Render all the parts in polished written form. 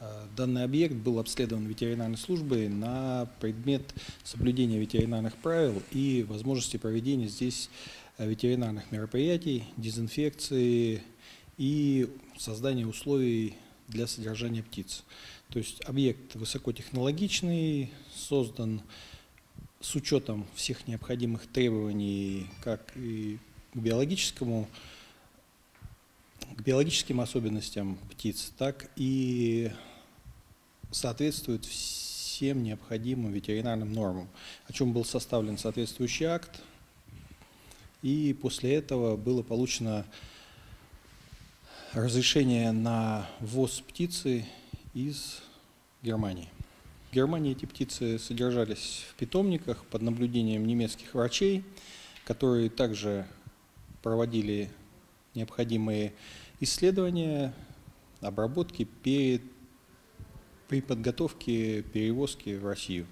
Данный объект был обследован ветеринарной службой на предмет соблюдения ветеринарных правил и возможности проведения здесь ветеринарных мероприятий, дезинфекции и создания условий для содержания птиц. То есть объект высокотехнологичный, создан с учетом всех необходимых требований как и к биологическим особенностям птиц, так и соответствует всем необходимым ветеринарным нормам, о чем был составлен соответствующий акт, и после этого было получено разрешение на ввоз птицы из Германии. В Германии эти птицы содержались в питомниках под наблюдением немецких врачей, которые также проводили необходимые исследования, обработки при подготовке перевозки в Россию.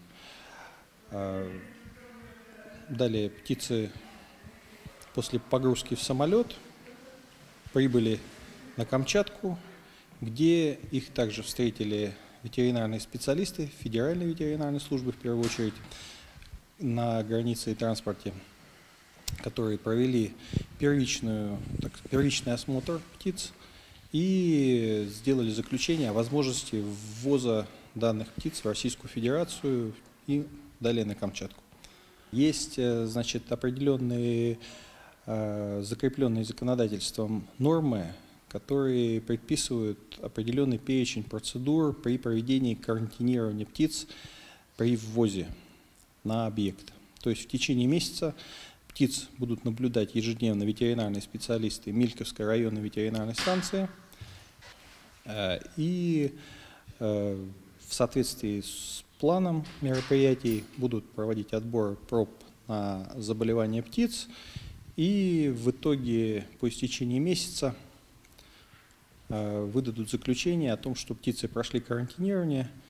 Далее птицы после погрузки в самолет прибыли на Камчатку, где их также встретили ветеринарные специалисты Федеральной ветеринарной службы, в первую очередь, на границе и транспорте, которые провели первичный осмотр птиц и сделали заключение о возможности ввоза данных птиц в Российскую Федерацию и далее на Камчатку. Есть, значит, определенные закрепленные законодательством нормы, которые предписывают определенный перечень процедур при проведении карантинирования птиц при ввозе на объект. То есть в течение месяца птиц будут наблюдать ежедневно ветеринарные специалисты Мильковской районной ветеринарной станции, и в соответствии с планом мероприятий будут проводить отбор проб на заболевания птиц, и в итоге по истечении месяца выдадут заключение о том, что птицы прошли карантинирование